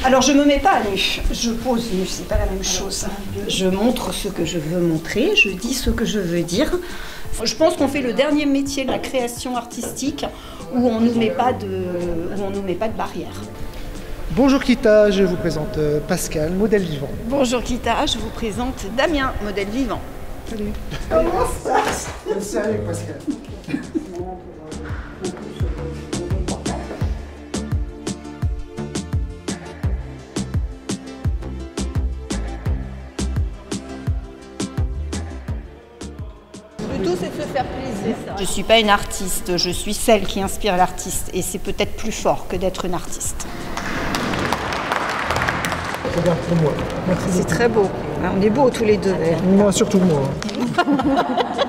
Alors je me mets pas à nu, je pose nu, c'est pas la même chose. Je montre ce que je veux montrer, je dis ce que je veux dire. Je pense qu'on fait le dernier métier de la création artistique où on nous met pas de barrière. Bonjour Kita, je vous présente Pascal, modèle vivant. Bonjour Kita, je vous présente Damien, modèle vivant. Salut. Comment ça se passe? Sérieux Pascal. Le tout, c'est de se faire plaisir. Je ne suis pas une artiste, je suis celle qui inspire l'artiste. Et c'est peut-être plus fort que d'être une artiste. C'est bien pour moi. C'est très beau. On est beaux tous les deux. Moi, surtout moi.